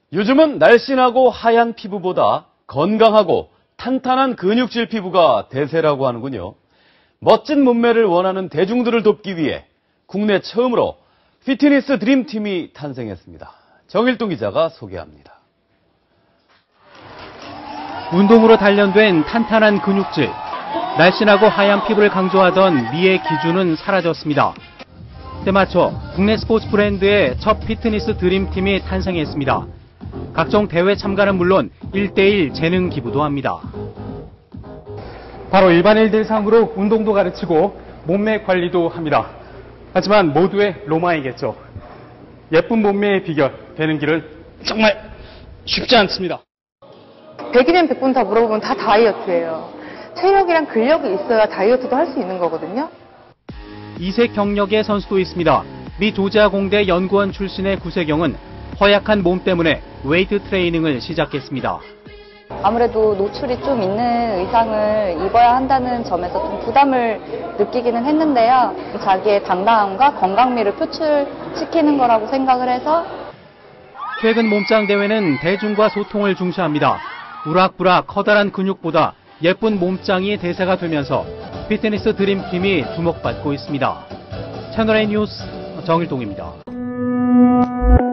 요즘은 날씬하고 하얀 피부보다 건강하고 탄탄한 근육질 피부가 대세라고 하는군요. 멋진 몸매를 원하는 대중들을 돕기 위해 국내 처음으로 피트니스 드림팀이 탄생했습니다. 정일동 기자가 소개합니다. 운동으로 단련된 탄탄한 근육질, 날씬하고 하얀 피부를 강조하던 미의 기준은 사라졌습니다. 때맞춰 국내 스포츠 브랜드의 첫 피트니스 드림팀이 탄생했습니다. 각종 대회 참가는 물론 1:1 재능 기부도 합니다. 바로 일반인들 상으로 운동도 가르치고 몸매 관리도 합니다. 하지만 모두의 로망이겠죠. 예쁜 몸매의 비결, 되는 길은 정말 쉽지 않습니다. 100이면 100분 다 물어보면 다 다이어트예요. 체력이랑 근력이 있어야 다이어트도 할 수 있는 거거든요. 이색 경력의 선수도 있습니다. 미 조지아 공대 연구원 출신의 구세경은 허약한 몸 때문에 웨이트 트레이닝을 시작했습니다. 아무래도 노출이 좀 있는 의상을 입어야 한다는 점에서 좀 부담을 느끼기는 했는데요. 자기의 당당함과 건강미를 표출시키는 거라고 생각을 해서 최근 몸짱 대회는 대중과 소통을 중시합니다. 우락부락 커다란 근육보다 예쁜 몸짱이 대세가 되면서 피트니스 드림팀이 주목받고 있습니다. 채널A 뉴스 정일동입니다.